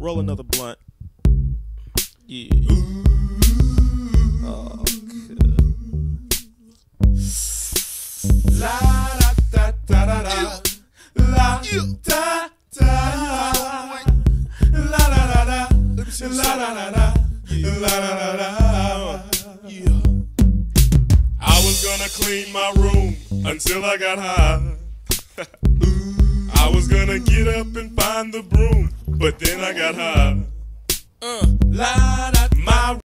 Roll another blunt. Yeah. Oh, good. La da da da da da. La da da. La da da da. La da da da. La da da da. Yeah. I was gonna clean my room until I got high. I was gonna get up and find the broom, but then I got high. My